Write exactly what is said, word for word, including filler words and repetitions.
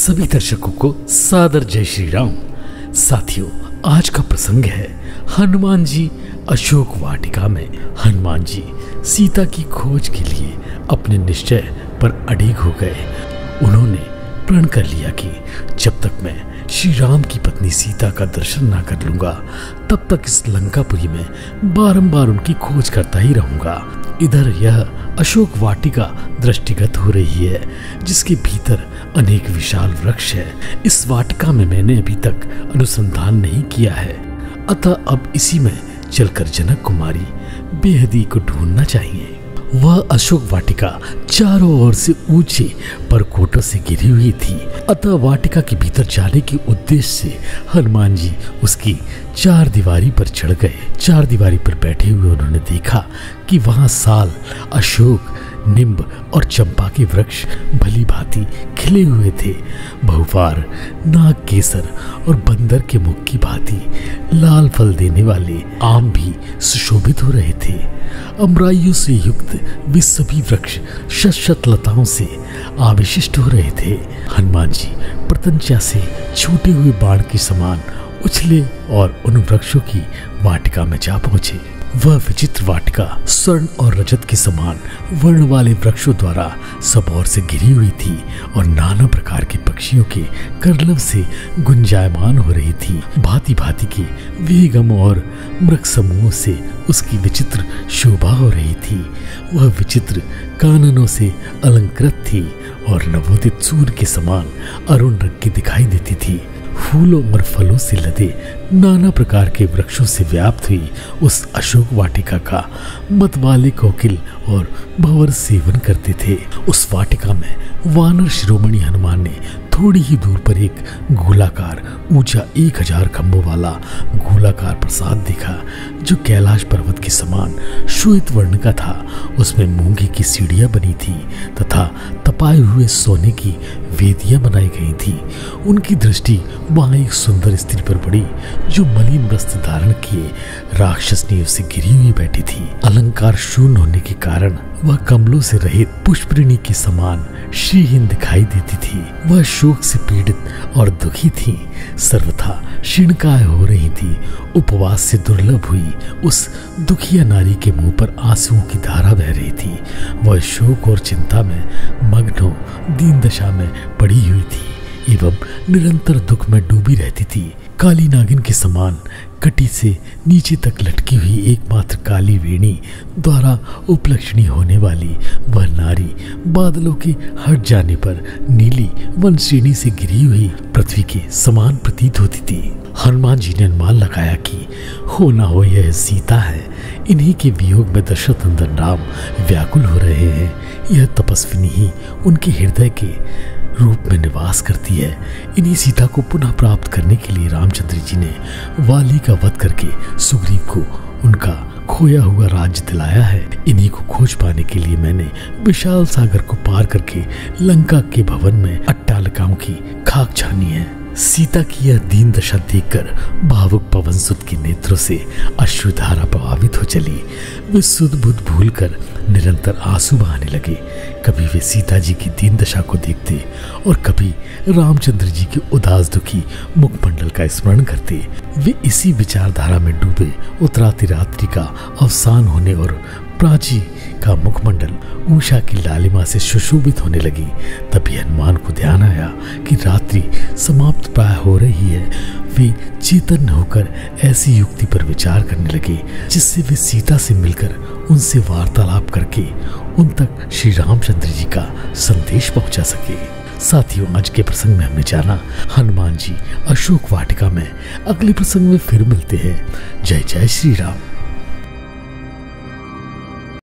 सभी दर्शकों को सादर जय श्री राम। साथियों, आज का प्रसंग है हनुमान जी अशोक वाटिका में। हनुमान जी सीता की खोज के लिए अपने निश्चय पर अड़िग हो गए। उन्होंने प्रण कर लिया कि जब तक मैं श्री राम की पत्नी सीता का दर्शन ना कर लूंगा, तब तक इस लंकापुरी में बारंबार उनकी खोज करता ही रहूंगा। इधर यह अशोक वाटिका दृष्टिगत हो रही है, जिसके भीतर अनेक विशाल वृक्ष है। इस वाटिका में मैंने अभी तक अनुसंधान नहीं किया है, अतः अब इसी में चलकर जनक कुमारी बेहदी को ढूंढना चाहिए। वह अशोक वाटिका चारों ओर से ऊंचे परकोटों से घिरी हुई थी, अतः वाटिका के भीतर जाने के उद्देश्य से हनुमान जी उसकी चार दीवारी पर चढ़ गए। चार दीवारी पर बैठे हुए उन्होंने देखा कि वहां साल, अशोक, निम्ब और चंपा के वृक्ष भली भांति खिले हुए थे। बहुवार, नाग केसर और बंदर के मुख की भांति लाल फल देने वाले आम भी सुशोभित हो रहे थे। अमराइयों से युक्त वे सभी वृक्ष शत शत लताओं से आविशिष्ट हो रहे थे। हनुमान जी प्रत्यंचा से छूटे हुए बाण के समान उछले और उन वृक्षों की वाटिका में जा पहुंचे। वह विचित्र वाटिका स्वर्ण और रजत के समान वर्ण वाले वृक्षों द्वारा सब ओर से घिरी हुई थी और नाना प्रकार के पक्षियों के करलव से गुंजायमान हो रही थी। भांति भांति के वेगम और मृग समूहों से उसकी विचित्र शोभा हो रही थी। वह विचित्र काननों से अलंकृत थी और नवोदित सूर्य के समान अरुण रंग की दिखाई देती थी। फूलों और फलों से लदे नाना प्रकार के वृक्षों से व्याप्त हुई उस अशोक वाटिका का मतवाले कोकिल और भंवर सेवन करते थे। उस वाटिका में वानर शिरोमणि हनुमान ने थोड़ी ही दूर पर एक गोलाकार ऊंचा एक हजार खंभों वाला गोलाकार प्रसाद देखा, जो कैलाश पर्वत के समान श्वेत वर्ण का था। उसमें मूंगे की सीढ़ियां बनी थी तथा तपाए हुए सोने की वेदियां बनाई गई थी। उनकी दृष्टि वहां एक सुंदर स्त्री पर पड़ी, जो मलिन वस्त्र धारण किए राक्षसनी उससे घिरी हुई बैठी थी। अलंकार शून्य होने के कारण वह कमलों से रहित पुष्परिणी के समान श्रीहीन दिखाई देती थी। वह शोक से पीड़ित और दुखी थी, सर्वथा क्षीणकाय हो रही थी। उपवास से दुर्लभ हुई उस दुखिया नारी के मुंह पर आंसुओं की धारा बह रही थी। वह शोक और चिंता में मग्न हो दीन दशा में पड़ी हुई थी एवं निरंतर दुख में डूबी रहती थी। काली नागिन के समान कटी से नीचे तक लटकी हुई एकमात्र काली वेणी द्वारा उपलक्षणी होने वाली वह नारी बादलों के हट जाने पर नीली वन श्रेणी से गिरी हुई पृथ्वी के समान प्रतीत होती थी। हनुमान जी ने अनुमान लगाया कि हो ना हो यह सीता है। इन्हीं के वियोग में दशरथ नंदन राम व्याकुल हो रहे हैं। यह तपस्विनी ही उनके हृदय के रूप में निवास करती है। इन्हीं सीता को पुनः प्राप्त करने के लिए रामचंद्र जी ने वाली का वध करके सुग्रीव को उनका खोया हुआ राज्य दिलाया है। इन्हीं को खोज पाने के लिए मैंने विशाल सागर को पार करके लंका के भवन में अट्टालिकाओं की खाक छानी है। सीता की यह दीन दशा देखकर भावुक पवन सुत के नेत्रों से अश्रुधारा प्रभावित हो चली। वे सुध बुध भूलकर निरंतर आंसू बहाने लगे। कभी वे सीता जी की दीन दशा को देखते और कभी रामचंद्र जी के उदास दुखी मुखमंडल का स्मरण करते। वे इसी विचारधारा में डूबे। उत्तराती रात्रि का अवसान होने और प्राची का मुखमंडल उषा की लालिमा से सुशोभित होने लगी। तभी हनुमान को ध्यान आया कि रात्रि समाप्त प्राय हो रही है। वे चेतन होकर ऐसी युक्ति पर विचार करने लगे जिससे वे सीता से मिलकर उनसे वार्तालाप करके उन तक श्री रामचंद्र जी का संदेश पहुंचा सके। साथियों, आज के प्रसंग में हमने जाना हनुमान जी अशोक वाटिका में। अगले प्रसंग में फिर मिलते हैं। जय जय श्री राम।